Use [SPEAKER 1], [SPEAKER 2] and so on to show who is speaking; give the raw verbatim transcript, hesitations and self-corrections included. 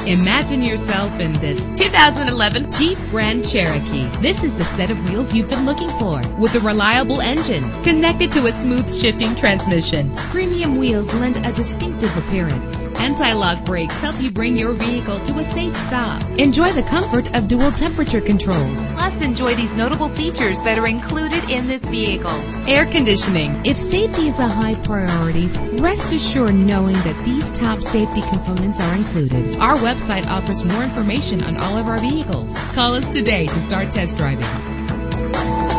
[SPEAKER 1] Imagine yourself in this two thousand eleven Jeep Grand Cherokee. This is the set of wheels you've been looking for, with a reliable engine connected to a smooth shifting transmission. Premium wheels lend a distinctive appearance. Anti-lock brakes help you bring your vehicle to a safe stop. Enjoy the comfort of dual temperature controls. Plus, enjoy these notable features that are included in this vehicle: air conditioning. If safety is a high priority, rest assured knowing that these top safety components are included. Our website offers more information on all of our vehicles. Call us today to start test driving.